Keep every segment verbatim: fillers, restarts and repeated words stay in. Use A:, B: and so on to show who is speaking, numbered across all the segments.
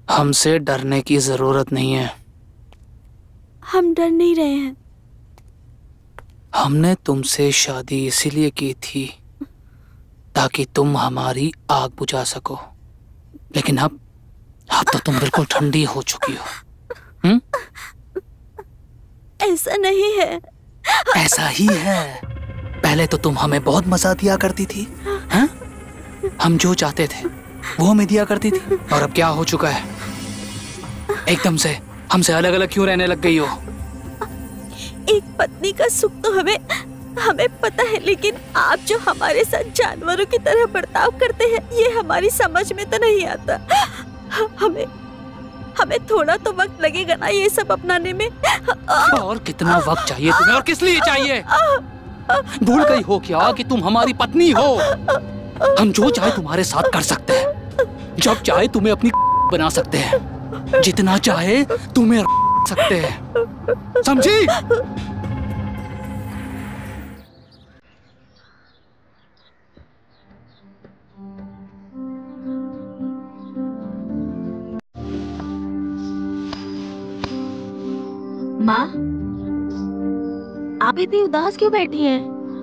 A: हमसे डरने की जरूरत नहीं है।
B: हम डर नहीं रहे हैं।
A: हमने तुमसे शादी इसीलिए की थी ताकि तुम हमारी आग बुझा सको, लेकिन अब अब तो तुम बिल्कुल ठंडी हो चुकी हो। हुँ?
B: ऐसा नहीं है।
A: ऐसा ही है। पहले तो तुम हमें बहुत मजा दिया करती थी, हाँ? हम जो चाहते थे वो हमें दिया करती थी, और अब क्या हो चुका है? एकदम से हमसे अलग अलग क्यों रहने लग गई हो?
B: एक पत्नी का सुख तो हमें हमें पता है, लेकिन आप जो हमारे साथ जानवरों की तरह बर्ताव करते हैं ये हमारी समझ में तो नहीं आता। हमें हमें थोड़ा तो वक्त लगेगा ना ये सब अपनाने में।
A: और कितना वक्त चाहिए तुम्हें, और किस लिए चाहिए? भूल गई हो क्या कि तुम हमारी पत्नी हो? हम जो चाहे तुम्हारे साथ कर सकते हैं, जब चाहे तुम्हें अपनी बना सकते हैं, जितना चाहे तुम्हें सकते हैं, समझी?
B: माँ, आप इतनी उदास क्यों बैठी हैं?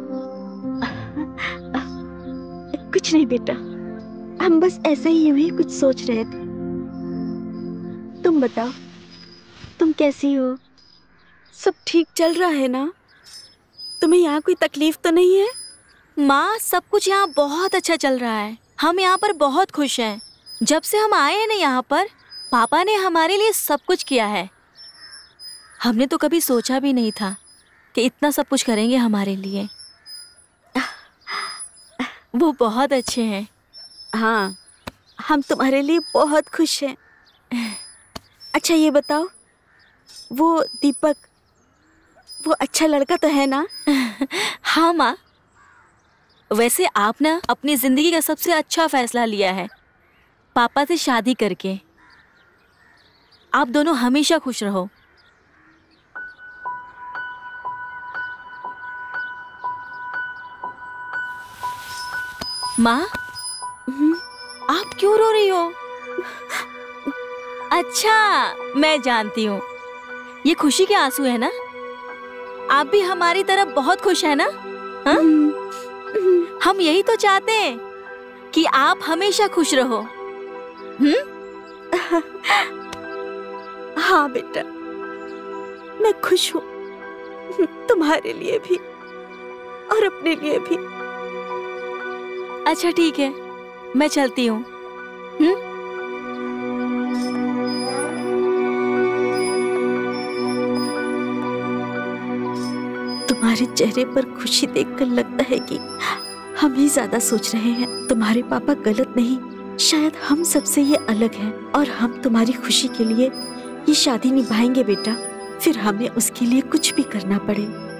B: कुछ नहीं बेटा, हम बस ऐसे ही यूं ही कुछ सोच रहे थे। तुम बताओ, तुम कैसी हो? सब ठीक चल रहा है ना? तुम्हें यहाँ कोई तकलीफ तो नहीं है?
C: माँ, सब कुछ यहाँ बहुत अच्छा चल रहा है। हम यहाँ पर बहुत खुश हैं। जब से हम आए हैं ना यहाँ पर, पापा ने हमारे लिए सब कुछ किया है। हमने तो कभी सोचा भी नहीं था कि इतना सब कुछ करेंगे हमारे लिए। वो बहुत अच्छे हैं।
B: हाँ, हम तुम्हारे लिए बहुत खुश हैं। अच्छा ये बताओ, वो दीपक, वो अच्छा लड़का तो है ना?
C: हाँ माँ, वैसे आप ना अपनी जिंदगी का सबसे अच्छा फैसला लिया है पापा से शादी करके। आप दोनों हमेशा खुश रहो। माँ, आप क्यों रो रही हो? अच्छा, मैं जानती हूँ, ये खुशी के आंसू है ना? आप भी हमारी तरह बहुत खुश है ना? हाँ? हम यही तो चाहते हैं कि आप हमेशा खुश रहो। हम्म?
B: हाँ बेटा, मैं खुश हूँ, तुम्हारे लिए भी और अपने लिए भी।
C: अच्छा ठीक है, मैं चलती हूँ। हम्म?
B: तुम्हारे चेहरे पर खुशी देखकर लगता है कि हम ही ज्यादा सोच रहे हैं। तुम्हारे पापा गलत नहीं, शायद हम सबसे ये अलग हैं, और हम तुम्हारी खुशी के लिए ये शादी निभाएंगे बेटा, फिर हमें उसके लिए कुछ भी करना पड़े।